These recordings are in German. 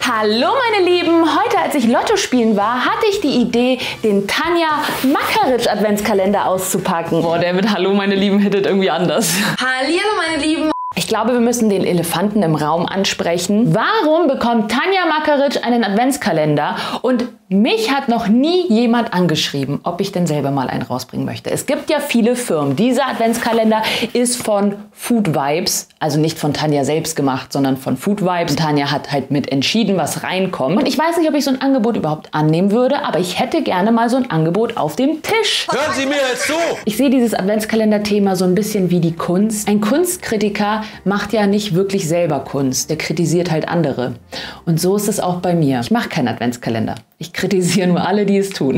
Hallo meine Lieben, heute als ich Lotto spielen war, hatte ich die Idee, den Tanja Makaritsch Adventskalender auszupacken. Boah, der mit Hallo meine Lieben hittet irgendwie anders. Hallihallo meine Lieben. Ich glaube, wir müssen den Elefanten im Raum ansprechen. Warum bekommt Tanja Makaritsch einen Adventskalender? Und mich hat noch nie jemand angeschrieben, ob ich denn selber mal einen rausbringen möchte. Es gibt ja viele Firmen. Dieser Adventskalender ist von Food Vibes, also nicht von Tanja selbst gemacht, sondern von Food Vibes. Und Tanja hat halt mit entschieden, was reinkommt. Und ich weiß nicht, ob ich so ein Angebot überhaupt annehmen würde, aber ich hätte gerne mal so ein Angebot auf dem Tisch. Hören Sie mir jetzt zu! Ich sehe dieses Adventskalender-Thema so ein bisschen wie die Kunst. Ein Kunstkritiker macht ja nicht wirklich selber Kunst. Der kritisiert halt andere. Und so ist es auch bei mir. Ich mache keinen Adventskalender. Ich kritisiere nur alle, die es tun.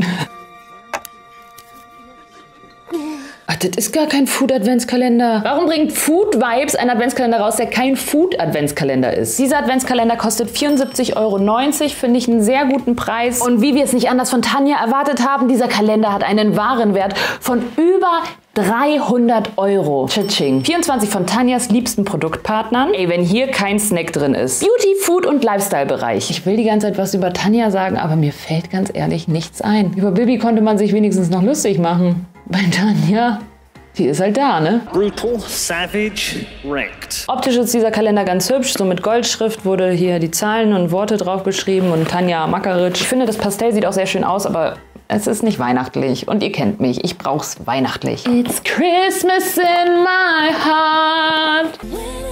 Ach, das ist gar kein Food-Adventskalender. Warum bringt Food Vibes einen Adventskalender raus, der kein Food-Adventskalender ist? Dieser Adventskalender kostet 74,90 €, finde ich einen sehr guten Preis. Und wie wir es nicht anders von Tanja erwartet haben, dieser Kalender hat einen Warenwert von über 300 €. Tschitsching. 24 von Tanjas liebsten Produktpartnern. Ey, wenn hier kein Snack drin ist. Beauty, Food und Lifestyle-Bereich. Ich will die ganze Zeit was über Tanja sagen, aber mir fällt ganz ehrlich nichts ein. Über Bibi konnte man sich wenigstens noch lustig machen. Bei Tanja, die ist halt da, ne? Brutal, savage, wrecked. Optisch ist dieser Kalender ganz hübsch. So mit Goldschrift wurde hier die Zahlen und Worte drauf geschrieben und Tanja Makaritsch. Ich finde, das Pastell sieht auch sehr schön aus, aber es ist nicht weihnachtlich. Und ihr kennt mich, ich brauch's weihnachtlich. It's Christmas in my heart.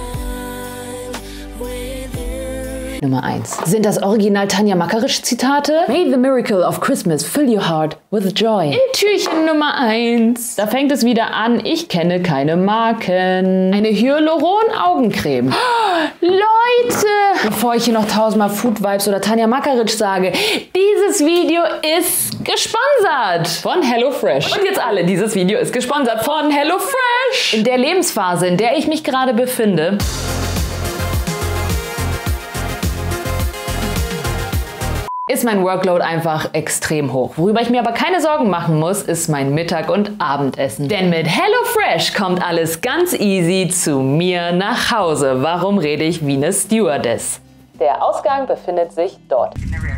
Nummer 1. Sind das Original Tanja Makaritsch Zitate? May the miracle of Christmas fill your heart with joy. In Türchen Nummer 1. Da fängt es wieder an. Ich kenne keine Marken. Eine Hyaluron Augencreme. Leute! Bevor ich hier noch tausendmal Food Vibes oder Tanja Makaritsch sage, dieses Video ist gesponsert von HelloFresh. Und jetzt alle, dieses Video ist gesponsert von HelloFresh. In der Lebensphase, in der ich mich gerade befinde, ist mein Workload einfach extrem hoch. Worüber ich mir aber keine Sorgen machen muss, ist mein Mittag- und Abendessen. Denn mit HelloFresh kommt alles ganz easy zu mir nach Hause. Warum rede ich wie eine Stewardess? Der Ausgang befindet sich dort.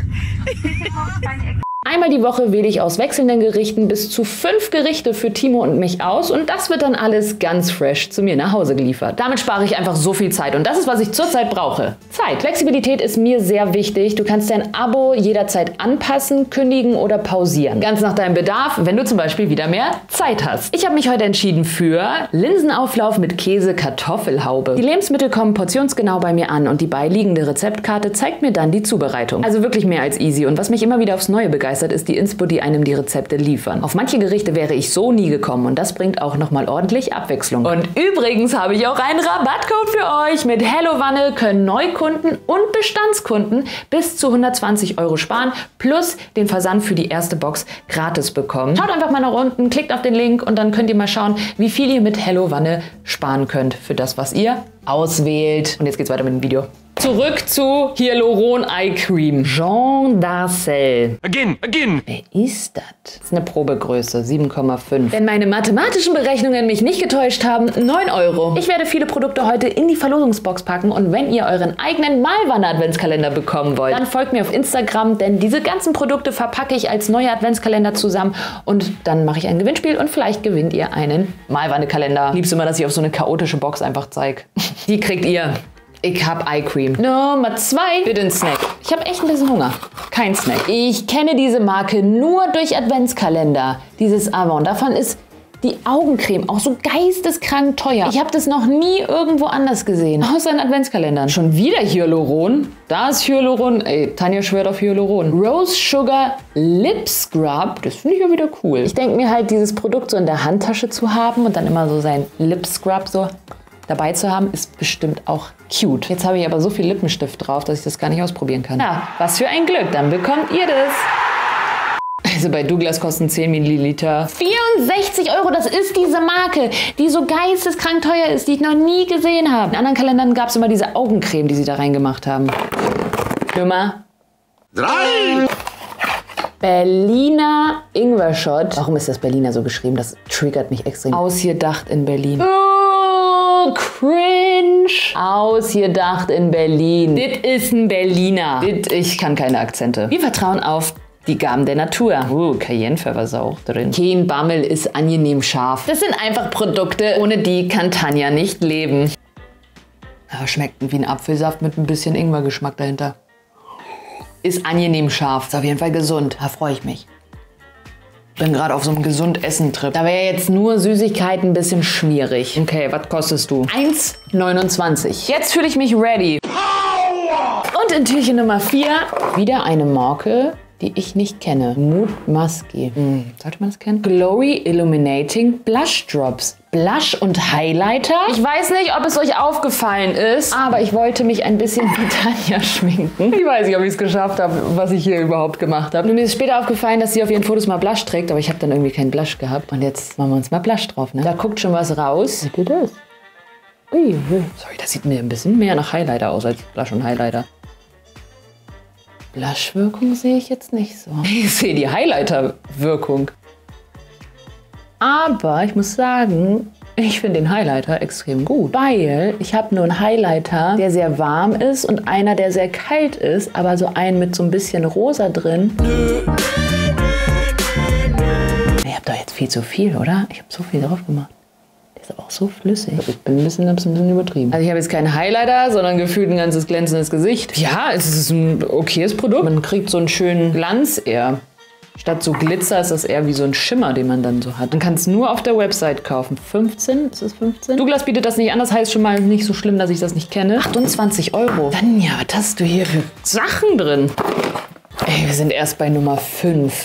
Einmal die Woche wähle ich aus wechselnden Gerichten bis zu 5 Gerichte für Timo und mich aus und das wird dann alles ganz fresh zu mir nach Hause geliefert. Damit spare ich einfach so viel Zeit und das ist, was ich zurzeit brauche. Zeit. Flexibilität ist mir sehr wichtig. Du kannst dein Abo jederzeit anpassen, kündigen oder pausieren. Ganz nach deinem Bedarf, wenn du zum Beispiel wieder mehr Zeit hast. Ich habe mich heute entschieden für Linsenauflauf mit Käse-Kartoffelhaube. Die Lebensmittel kommen portionsgenau bei mir an und die beiliegende Rezeptkarte zeigt mir dann die Zubereitung. Also wirklich mehr als easy und was mich immer wieder aufs Neue begeistert, ist die Inspo, die einem die Rezepte liefern. Auf manche Gerichte wäre ich so nie gekommen und das bringt auch nochmal ordentlich Abwechslung. Und übrigens habe ich auch einen Rabattcode für euch. Mit HelloWanne können Neukunden und Bestandskunden bis zu 120 € sparen plus den Versand für die erste Box gratis bekommen. Schaut einfach mal nach unten, klickt auf den Link und dann könnt ihr mal schauen, wie viel ihr mit HelloWanne sparen könnt für das, was ihr auswählt. Und jetzt geht's weiter mit dem Video. Zurück zu Hyaluron Eye Cream. Jean Darcel. Again. Wer ist das? Das ist eine Probegröße, 7,5. Wenn meine mathematischen Berechnungen mich nicht getäuscht haben, 9 €. Ich werde viele Produkte heute in die Verlosungsbox packen und wenn ihr euren eigenen Malwanne Adventskalender bekommen wollt, dann folgt mir auf Instagram, denn diese ganzen Produkte verpacke ich als neue Adventskalender zusammen und dann mache ich ein Gewinnspiel und vielleicht gewinnt ihr einen Malwanne Kalender. Liebst immer, dass ich auf so eine chaotische Box einfach zeige. Die kriegt ihr. Ich hab Eye Cream. Nummer 2. Bitte ein Snack. Ich habe echt ein bisschen Hunger. Kein Snack. Ich kenne diese Marke nur durch Adventskalender. Dieses Avon. Davon ist die Augencreme auch so geisteskrank teuer. Ich habe das noch nie irgendwo anders gesehen. Außer in Adventskalendern. Schon wieder Hyaluron. Da ist Hyaluron. Ey, Tanja schwört auf Hyaluron. Rose Sugar Lip Scrub. Das finde ich ja wieder cool. Ich denke mir halt, dieses Produkt so in der Handtasche zu haben und dann immer so sein Lip Scrub so dabei zu haben, ist bestimmt auch cute. Jetzt habe ich aber so viel Lippenstift drauf, dass ich das gar nicht ausprobieren kann. Ja, was für ein Glück, dann bekommt ihr das. Also bei Douglas kosten 10 Milliliter 64 €. Das ist diese Marke, die so geisteskrank teuer ist, die ich noch nie gesehen habe. In anderen Kalendern gab es immer diese Augencreme, die sie da reingemacht haben. Nummer 3. Berliner Ingwer-Shot. Warum ist das Berliner so geschrieben? Das triggert mich extrem. Ausgedacht in Berlin. Cringe. Ausgedacht in Berlin. Dit ist ein Berliner. Ich kann keine Akzente. Wir vertrauen auf die Gaben der Natur. Cayennepfeffer ist auch drin. Kein Bammel ist angenehm scharf. Das sind einfach Produkte, ohne die kann Tanja nicht leben. Aber schmeckt wie ein Apfelsaft mit ein bisschen Ingwergeschmack dahinter. Ist angenehm scharf. Ist auf jeden Fall gesund. Da freue ich mich. Bin gerade auf so einem Gesund-Essen-Trip. Da wäre jetzt nur Süßigkeiten ein bisschen schwierig. Okay, was kostest du? 1,29. Jetzt fühle ich mich ready. Und in Türchen Nummer 4 wieder eine Marke, die ich nicht kenne. Mood Musky. Sollte man das kennen? Glowy Illuminating Blush Drops. Blush und Highlighter. Ich weiß nicht, ob es euch aufgefallen ist, aber ich wollte mich ein bisschen wie Tanja schminken. Ich weiß nicht, ob ich es geschafft habe, was ich hier überhaupt gemacht habe. Und mir ist später aufgefallen, dass sie auf ihren Fotos mal Blush trägt, aber ich habe dann irgendwie keinen Blush gehabt. Und jetzt machen wir uns mal Blush drauf, ne? Da guckt schon was raus. Seht ihr das? Ui. Sorry, das sieht mir ein bisschen mehr nach Highlighter aus als Blush und Highlighter. Blush-Wirkung sehe ich jetzt nicht so. Ich sehe die Highlighter-Wirkung. Aber ich muss sagen, ich finde den Highlighter extrem gut. Weil ich habe nur einen Highlighter, der sehr warm ist und einer, der sehr kalt ist. Aber so einen mit so ein bisschen rosa drin. Ich habe doch jetzt viel zu viel, oder? Ich habe so viel drauf gemacht. Der ist auch so flüssig. Ich bin ein bisschen übertrieben. Also ich habe jetzt keinen Highlighter, sondern gefühlt ein ganzes glänzendes Gesicht. Ja, es ist ein okayes Produkt. Man kriegt so einen schönen Glanz eher. Statt so Glitzer ist das eher wie so ein Schimmer, den man dann so hat. Man kann es nur auf der Website kaufen. 15? Ist das 15? Douglas bietet das nicht an, das heißt schon mal nicht so schlimm, dass ich das nicht kenne. 28 Euro. Dann ja, was hast du hier für Sachen drin? Ey, wir sind erst bei Nummer 5.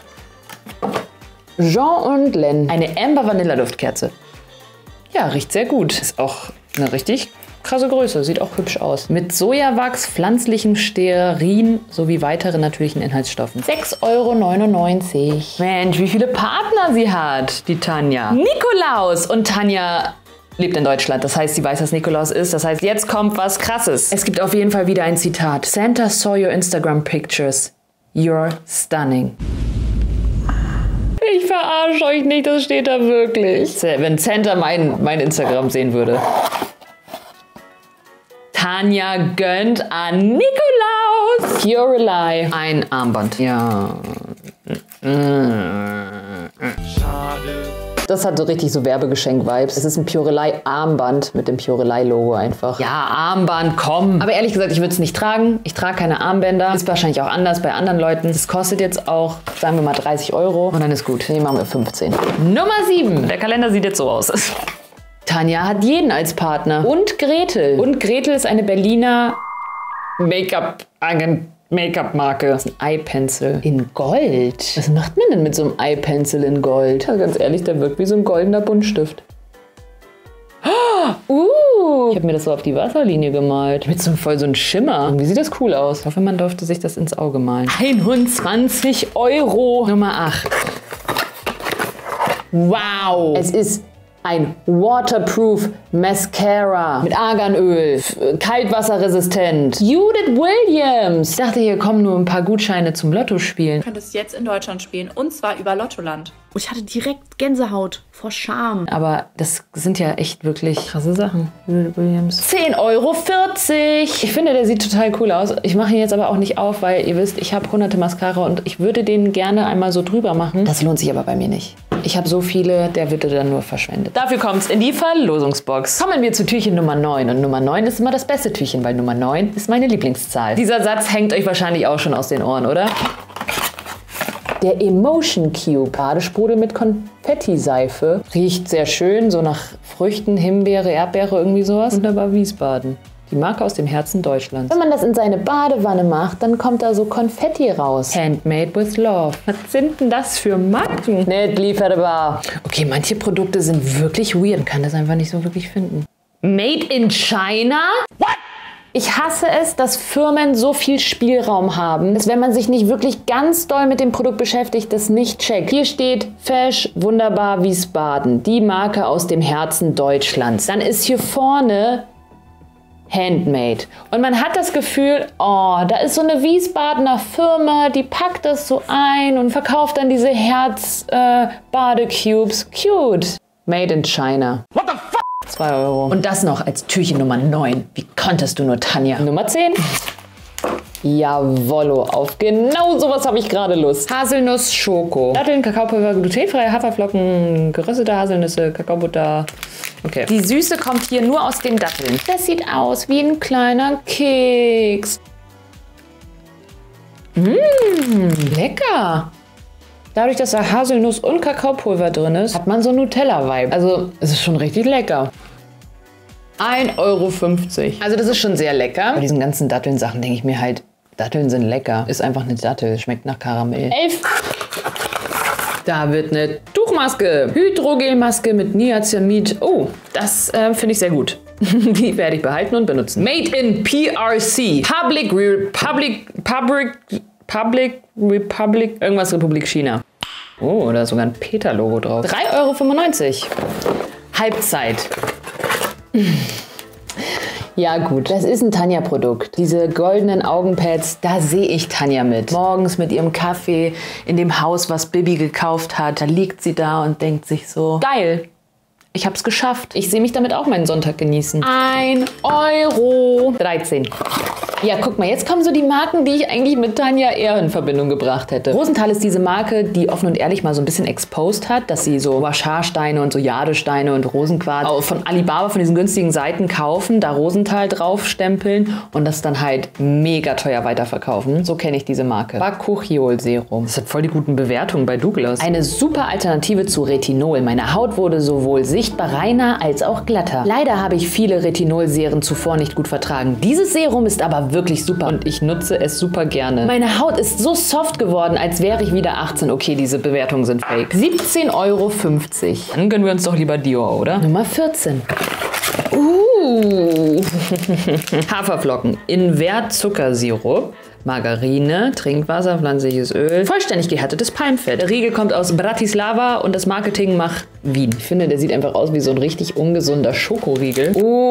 Jean und Len. Eine Amber Vanilla Duftkerze. Ja, riecht sehr gut. Ist auch eine richtig krasse Größe. Sieht auch hübsch aus. Mit Sojawachs, pflanzlichem Stearin sowie weiteren natürlichen Inhaltsstoffen. 6,99 Euro. Mensch, wie viele Partner sie hat, die Tanja. Nikolaus. Und Tanja lebt in Deutschland. Das heißt, sie weiß, dass Nikolaus ist. Das heißt, jetzt kommt was Krasses. Es gibt auf jeden Fall wieder ein Zitat. Santa saw your Instagram pictures. You're stunning. Ich verarsche euch nicht, das steht da wirklich. Wenn Santa mein Instagram sehen würde. Tanja gönnt an Nikolaus. Purelei. Ein Armband. Ja. Schade. Das hat so richtig so Werbegeschenk-Vibes. Es ist ein Purelei-Armband mit dem Purelei-Logo einfach. Ja, Armband, komm. Aber ehrlich gesagt, ich würde es nicht tragen. Ich trage keine Armbänder. Ist wahrscheinlich auch anders bei anderen Leuten. Das kostet jetzt auch, sagen wir mal, 30 Euro. Und dann ist gut. Nee, machen wir 15. Nummer 7. Der Kalender sieht jetzt so aus. Tanja hat jeden als Partner. Und Gretel. Und Gretel ist eine Berliner Make-up-Marke. Das ist ein Eye-Pencil in Gold. Was macht man denn mit so einem Eye-Pencil in Gold? Also ganz ehrlich, der wirkt wie so ein goldener Buntstift. Ich habe mir das so auf die Wasserlinie gemalt. Mit so voll so einem Schimmer. Wie sieht das cool aus? Ich hoffe, man durfte sich das ins Auge malen. 21 Euro. Nummer 8. Wow. Es ist ein Waterproof Mascara mit Arganöl, kaltwasserresistent. Judith Williams. Ich dachte, hier kommen nur ein paar Gutscheine zum Lottospielen. Du könntest jetzt in Deutschland spielen und zwar über Lottoland. Und ich hatte direkt Gänsehaut vor Scham. Aber das sind ja echt wirklich krasse Sachen. Judith Williams. 10,40 Euro. Ich finde, der sieht total cool aus. Ich mache ihn jetzt aber auch nicht auf, weil ihr wisst, ich habe hunderte Mascara und ich würde den gerne einmal so drüber machen. Das lohnt sich aber bei mir nicht. Ich habe so viele, der wird dann nur verschwendet. Dafür kommt es in die Verlosungsbox. Kommen wir zu Türchen Nummer 9. Und Nummer 9 ist immer das beste Türchen, weil Nummer 9 ist meine Lieblingszahl. Dieser Satz hängt euch wahrscheinlich auch schon aus den Ohren, oder? Der Emotion Cube. Badesprudel mit Konfetti-Seife. Riecht sehr schön, so nach Früchten, Himbeere, Erdbeere, irgendwie sowas. Wunderbar Wiesbaden. Die Marke aus dem Herzen Deutschlands. Wenn man das in seine Badewanne macht, dann kommt da so Konfetti raus. Handmade with love. Was sind denn das für Marken? Nicht lieferbar. Okay, manche Produkte sind wirklich weird. Man kann das einfach nicht so wirklich finden. Made in China? What? Ich hasse es, dass Firmen so viel Spielraum haben, dass wenn man sich nicht wirklich ganz doll mit dem Produkt beschäftigt, das nicht checkt. Hier steht Fesch Wunderbar Wiesbaden, die Marke aus dem Herzen Deutschlands. Dann ist hier vorne Handmade. Und man hat das Gefühl, oh, da ist so eine Wiesbadener Firma, die packt das so ein und verkauft dann diese Herz-Badecubes. Cute. Made in China. What the fuck? 2 Euro. Und das noch als Türchen Nummer 9. Wie konntest du nur, Tanja? Nummer 10. Jawollo, auf genau sowas habe ich gerade Lust. Haselnuss Schoko. Datteln, Kakaopulver, glutenfreie Haferflocken, geröstete Haselnüsse, Kakaobutter. Okay. Die Süße kommt hier nur aus den Datteln. Das sieht aus wie ein kleiner Keks. Lecker. Dadurch, dass da Haselnuss und Kakaopulver drin ist, hat man so Nutella-Vibe. Also, es ist schon richtig lecker. 1,50 Euro. Also das ist schon sehr lecker. Bei diesen ganzen Datteln-Sachen denke ich mir halt, Datteln sind lecker. Ist einfach eine Dattel, schmeckt nach Karamell. 11. Da wird eine Tuchmaske. Hydrogelmaske mit Niacinamid. Oh, das finde ich sehr gut. Die werde ich behalten und benutzen. Made in PRC. Public Republic, irgendwas Republik China. Oh, da ist sogar ein Peter-Logo drauf. 3,95 Euro. Halbzeit. Ja gut, das ist ein Tanja-Produkt. Diese goldenen Augenpads, da sehe ich Tanja mit. Morgens mit ihrem Kaffee in dem Haus, was Bibi gekauft hat. Da liegt sie da und denkt sich so, geil, ich hab's geschafft. Ich sehe mich damit auch meinen Sonntag genießen. 1,13 Euro. Ja, guck mal, jetzt kommen so die Marken, die ich eigentlich mit Tanja eher in Verbindung gebracht hätte. Rosenthal ist diese Marke, die offen und ehrlich mal so ein bisschen exposed hat, dass sie so Wachar-Steine und so Jadesteine und Rosenquarz auch von Alibaba, von diesen günstigen Seiten kaufen, da Rosenthal draufstempeln und das dann halt mega teuer weiterverkaufen. So kenne ich diese Marke. Bakuchiol-Serum. Das hat voll die guten Bewertungen bei Douglas. Eine super Alternative zu Retinol. Meine Haut wurde sowohl sichtbar reiner als auch glatter. Leider habe ich viele Retinol-Serien zuvor nicht gut vertragen. Dieses Serum ist aber wirklich super und ich nutze es super gerne. Meine Haut ist so soft geworden, als wäre ich wieder 18. Okay, diese Bewertungen sind fake. 17,50 Euro. Dann gönnen wir uns doch lieber Dior, oder? Nummer 14. Haferflocken, Invertzuckersirup, Margarine, Trinkwasser, pflanzliches Öl, vollständig gehärtetes Palmfett. Der Riegel kommt aus Bratislava und das Marketing macht Wien. Ich finde, der sieht einfach aus wie so ein richtig ungesunder Schokoriegel.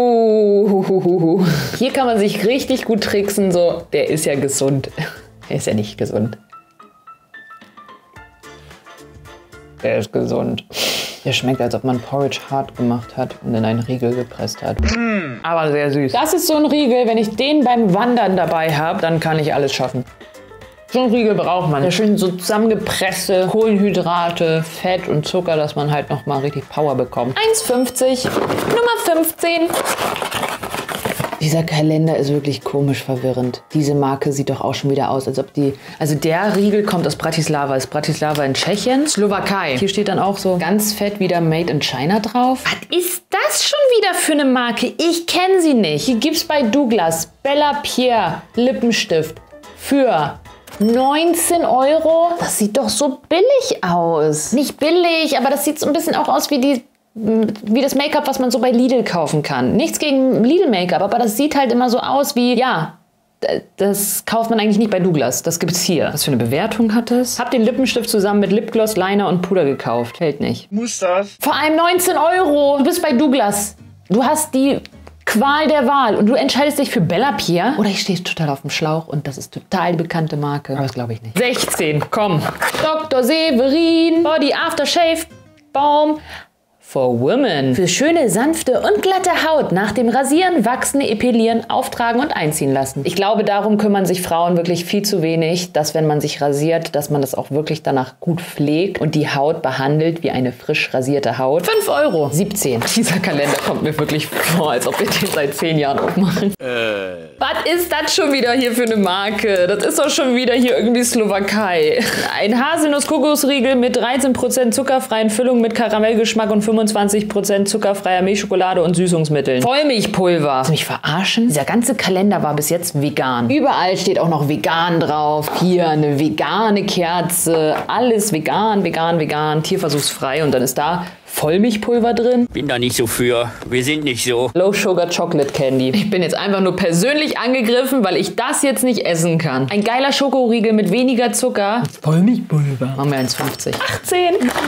Hier kann man sich richtig gut tricksen, so, der ist ja gesund. Er ist ja nicht gesund. Der ist gesund. Der schmeckt, als ob man Porridge hart gemacht hat und in einen Riegel gepresst hat. Aber sehr süß. Das ist so ein Riegel, wenn ich den beim Wandern dabei habe, dann kann ich alles schaffen. So einen Riegel braucht man. Da schön so zusammengepresste Kohlenhydrate, Fett und Zucker, dass man halt nochmal richtig Power bekommt. 1,50. Nummer 15. Dieser Kalender ist wirklich komisch verwirrend. Diese Marke sieht doch auch schon wieder aus, als ob die... Also der Riegel kommt aus Bratislava. Ist Bratislava in Tschechien? Slowakei. Hier steht dann auch so ganz fett wieder Made in China drauf. Was ist das schon wieder für eine Marke? Ich kenne sie nicht. Hier gibt's bei Douglas Bella Pierre Lippenstift für 19 Euro. Das sieht doch so billig aus. Nicht billig, aber das sieht so ein bisschen auch aus wie das Make-up, was man so bei Lidl kaufen kann. Nichts gegen Lidl-Make-up, aber das sieht halt immer so aus wie, ja, das kauft man eigentlich nicht bei Douglas. Das gibt's hier. Was für eine Bewertung hat das? Hab den Lippenstift zusammen mit Lipgloss, Liner und Puder gekauft. Hält nicht. Muss das? Vor allem 19 Euro. Du bist bei Douglas. Du hast die Qual der Wahl und du entscheidest dich für Bella Pierre. Oder ich stehe total auf dem Schlauch und das ist total die bekannte Marke. Aber das glaube ich nicht. 16, komm. Dr. Severin Body Aftershave Balm for Women. Für schöne, sanfte und glatte Haut nach dem Rasieren, Wachsen, Epilieren, Auftragen und einziehen lassen. Ich glaube, darum kümmern sich Frauen wirklich viel zu wenig, dass wenn man sich rasiert, dass man das auch wirklich danach gut pflegt und die Haut behandelt wie eine frisch rasierte Haut. 5 Euro. 17. Dieser Kalender kommt mir wirklich vor, als ob wir den seit 10 Jahren aufmachen. Was ist das schon wieder hier für eine Marke? Das ist doch schon wieder hier irgendwie Slowakei. Ein Haselnuss-Kokosriegel mit 13% zuckerfreien Füllung mit Karamellgeschmack und 25% zuckerfreier Milchschokolade und Süßungsmitteln. Vollmilchpulver. Willst du mich verarschen? Dieser ganze Kalender war bis jetzt vegan. Überall steht auch noch vegan drauf. Hier eine vegane Kerze. Alles vegan, vegan, vegan. Tierversuchsfrei. Und dann ist da Vollmilchpulver drin. Bin da nicht so für. Wir sind nicht so. Low Sugar Chocolate Candy. Ich bin jetzt einfach nur persönlich angegriffen, weil ich das jetzt nicht essen kann. Ein geiler Schokoriegel mit weniger Zucker. Vollmilchpulver. Machen wir 1,50. 18.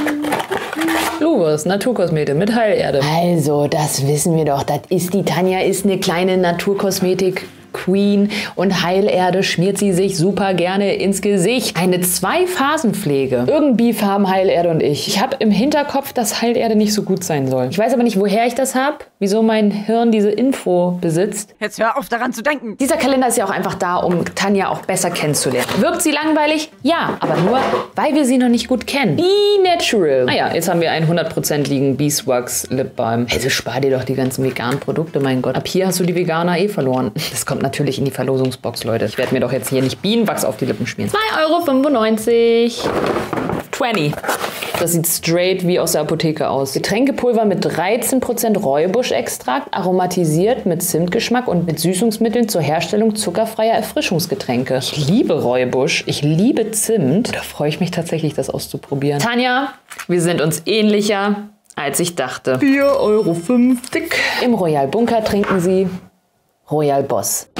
Luwes, Naturkosmetik mit Heilerde. Also, das wissen wir doch. Das ist die Tanja, ist eine kleine Naturkosmetik Queen und Heilerde schmiert sie sich super gerne ins Gesicht. Eine 2-Phasen-Pflege. Irgendwie haben Heilerde und ich. Ich habe im Hinterkopf, dass Heilerde nicht so gut sein soll. Ich weiß aber nicht, woher ich das habe, wieso mein Hirn diese Info besitzt. Jetzt hör auf, daran zu denken. Dieser Kalender ist ja auch einfach da, um Tanja auch besser kennenzulernen. Wirkt sie langweilig? Ja, aber nur, weil wir sie noch nicht gut kennen. Be natural. Naja, jetzt haben wir einen 100% liegen Beeswax Lip Balm. Also spar dir doch die ganzen veganen Produkte, mein Gott. Ab hier hast du die Veganer eh verloren. Das kommt natürlich in die Verlosungsbox, Leute. Ich werde mir doch jetzt hier nicht Bienenwachs auf die Lippen schmieren. 2,95 €. 20. Das sieht straight wie aus der Apotheke aus. Getränkepulver mit 13% Räubuschextrakt, aromatisiert mit Zimtgeschmack und mit Süßungsmitteln zur Herstellung zuckerfreier Erfrischungsgetränke. Ich liebe Räubusch, ich liebe Zimt. Da freue ich mich tatsächlich, das auszuprobieren. Tanja, wir sind uns ähnlicher, als ich dachte. 4,50 €. Im Royal Bunker trinken sie Royal Boss.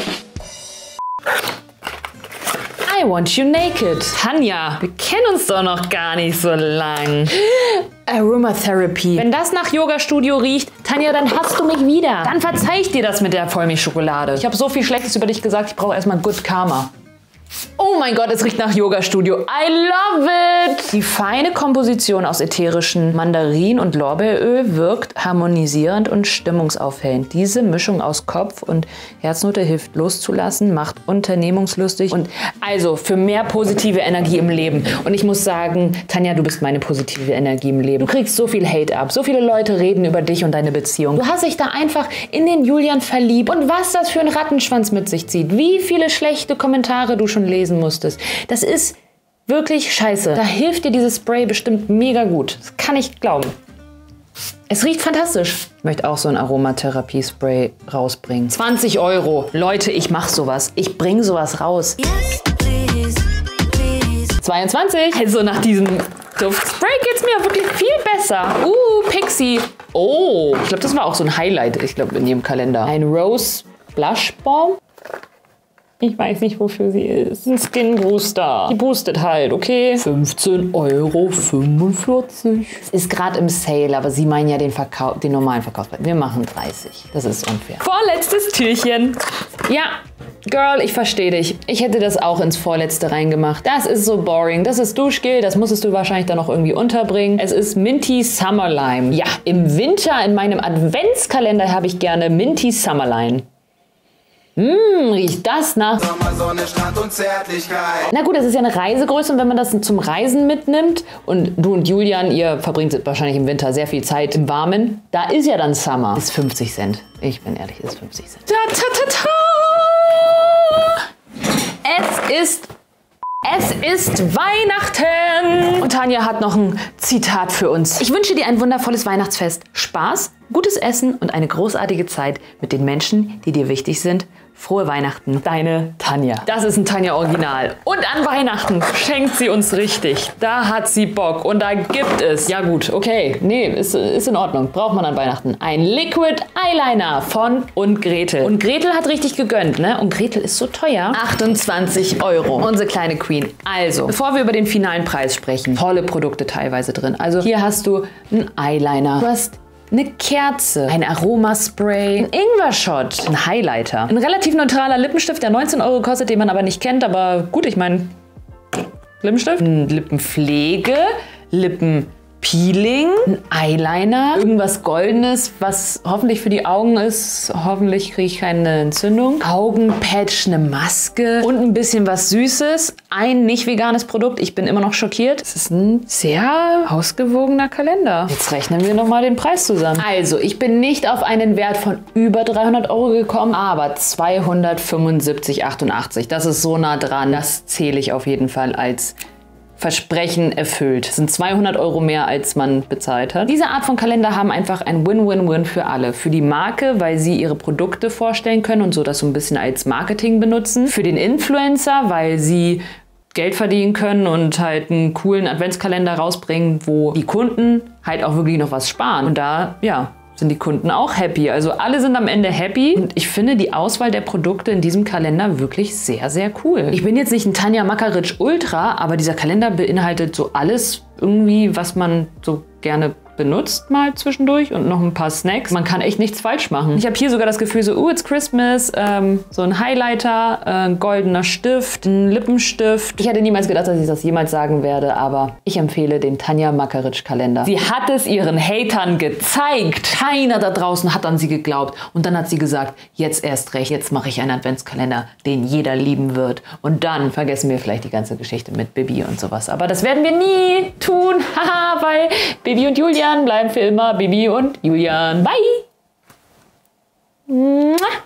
I want you naked. Tanja, wir kennen uns doch noch gar nicht so lang. Aromatherapy. Wenn das nach Yoga-Studio riecht, Tanja, dann hast du mich wieder. Dann verzeih ich dir das mit der Vollmilchschokolade. Ich habe so viel Schlechtes über dich gesagt, ich brauche erstmal Good Karma. Oh mein Gott, es riecht nach Yoga-Studio. I love it! Die feine Komposition aus ätherischen Mandarin- und Lorbeeröl wirkt harmonisierend und stimmungsaufhellend. Diese Mischung aus Kopf- und Herznote hilft loszulassen, macht unternehmungslustig und also für mehr positive Energie im Leben. Und ich muss sagen, Tanja, du bist meine positive Energie im Leben. Du kriegst so viel Hate ab. So viele Leute reden über dich und deine Beziehung. Du hast dich da einfach in den Julian verliebt. Und was das für ein Rattenschwanz mit sich zieht. Wie viele schlechte Kommentare du schon lesen musstest. Das ist wirklich scheiße. Da hilft dir dieses Spray bestimmt mega gut. Das kann ich glauben. Es riecht fantastisch. Ich möchte auch so ein Aromatherapie-Spray rausbringen. 20 €. Leute, ich mache sowas. Ich bringe sowas raus. Yes, please, please. 22. Also nach diesem Duftspray geht's mir wirklich viel besser. Pixie. Oh, ich glaube, das war auch so ein Highlight. Ich glaube, in jedem Kalender. Ein Rose Blush Balm. Ich weiß nicht, wofür sie ist. Ein Skin Booster. Die boostet halt, okay? 15,45 €. Es ist gerade im Sale, aber sie meinen ja den normalen Verkaufspreis. Wir machen 30. Das ist unfair. Vorletztes Türchen. Ja, Girl, ich verstehe dich. Ich hätte das auch ins Vorletzte reingemacht. Das ist so boring. Das ist Duschgel. Das musstest du wahrscheinlich dann noch irgendwie unterbringen. Es ist Minty Summer Lime. Ja, im Winter in meinem Adventskalender habe ich gerne Minty Summer Lime. Riecht das nach Sommersonne, Strand und Zärtlichkeit. Na gut, das ist ja eine Reisegröße und wenn man das zum Reisen mitnimmt und du und Julian, ihr verbringt wahrscheinlich im Winter sehr viel Zeit im Warmen, da ist ja dann Summer. Ist 50 Cent. Ich bin ehrlich, ist 50 Cent. Es ist Weihnachten! Und Tanja hat noch ein Zitat für uns. Ich wünsche dir ein wundervolles Weihnachtsfest. Spaß, gutes Essen und eine großartige Zeit mit den Menschen, die dir wichtig sind. Frohe Weihnachten, deine Tanja. Das ist ein Tanja-Original. Und an Weihnachten schenkt sie uns richtig. Da hat sie Bock und da gibt es. Ja gut, okay, nee, ist in Ordnung. Braucht man an Weihnachten. Ein Liquid Eyeliner von und Gretel. Und Gretel hat richtig gegönnt, ne? Und Gretel ist so teuer. 28 €. Unsere kleine Queen. Also, bevor wir über den finalen Preis sprechen, tolle Produkte teilweise drin. Also hier hast du einen Eyeliner. Du hast eine Kerze, ein Aromaspray, ein Ingwer-Shot, ein Highlighter, ein relativ neutraler Lippenstift, der 19 € kostet, den man aber nicht kennt. Aber gut, ich meine, Lippenstift, Lippenpflege, Lippenpeeling, ein Eyeliner, irgendwas Goldenes, was hoffentlich für die Augen ist. Hoffentlich kriege ich keine Entzündung. Augenpatch, eine Maske und ein bisschen was Süßes. Ein nicht veganes Produkt. Ich bin immer noch schockiert. Es ist ein sehr ausgewogener Kalender. Jetzt rechnen wir nochmal den Preis zusammen. Also, ich bin nicht auf einen Wert von über 300 € gekommen, aber 275,88. Das ist so nah dran. Das zähle ich auf jeden Fall als Versprechen erfüllt. Das sind 200 € mehr, als man bezahlt hat. Diese Art von Kalender haben einfach ein Win-Win-Win für alle. Für die Marke, weil sie ihre Produkte vorstellen können und so das so ein bisschen als Marketing benutzen. Für den Influencer, weil sie Geld verdienen können und halt einen coolen Adventskalender rausbringen, wo die Kunden halt auch wirklich noch was sparen. Und da, ja, sind die Kunden auch happy. Also alle sind am Ende happy und ich finde die Auswahl der Produkte in diesem Kalender wirklich sehr, sehr cool. Ich bin jetzt nicht ein Tanja Makaritsch Ultra, aber dieser Kalender beinhaltet so alles irgendwie, was man so gerne benutzt mal zwischendurch und noch ein paar Snacks. Man kann echt nichts falsch machen. Ich habe hier sogar das Gefühl so, it's Christmas, so ein Highlighter, ein goldener Stift, ein Lippenstift. Ich hätte niemals gedacht, dass ich das jemals sagen werde, aber ich empfehle den Tanja Makaritsch Kalender. Sie hat es ihren Hatern gezeigt. Keiner da draußen hat an sie geglaubt. Und dann hat sie gesagt, jetzt erst recht, jetzt mache ich einen Adventskalender, den jeder lieben wird. Und dann vergessen wir vielleicht die ganze Geschichte mit Bibi und sowas. Aber das werden wir nie tun, haha, weil Bibi und Julian bleiben für immer Bibi und Julian. Bye!